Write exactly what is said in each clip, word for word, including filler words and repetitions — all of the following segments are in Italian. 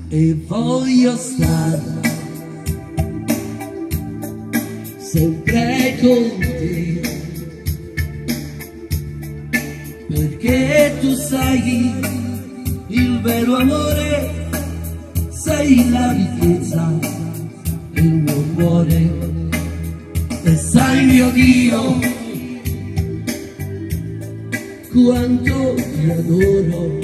e voglio stare sempre con te, perché tu sai il vero amore, sei la ricchezza del mio cuore, e sai mio Dio quanto ti adoro.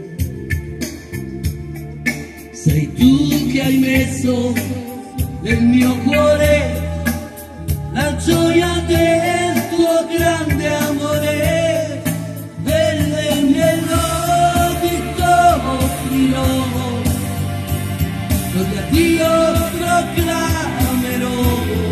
Sei tu che hai messo nel mio cuore la gioia del tuo grande amore, delle mie lodi t'offrirò, lode a Dio proclamerò,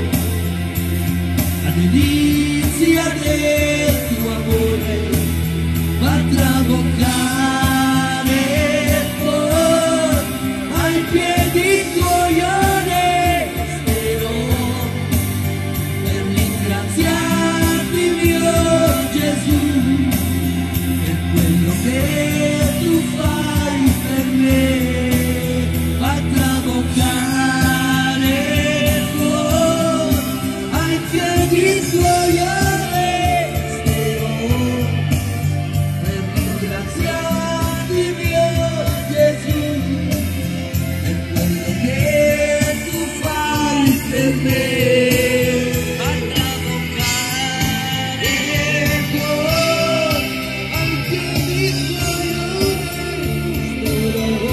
la delizia del tuo amore va a traboccare poi ai piedi tuoi onesterò, per ringraziarti mio Gesù per quello che tu fai per me, va a traboccare poi ai piedi tuoi onesterò, per ringraziarti mio Gesù per quello che tu fai per me, va a traboccare poi ai piedi tuoi onesterò.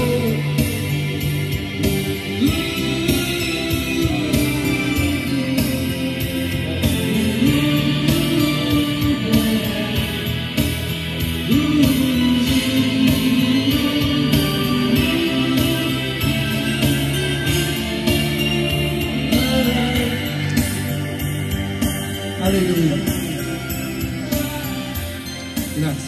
Alleluia. Grazie.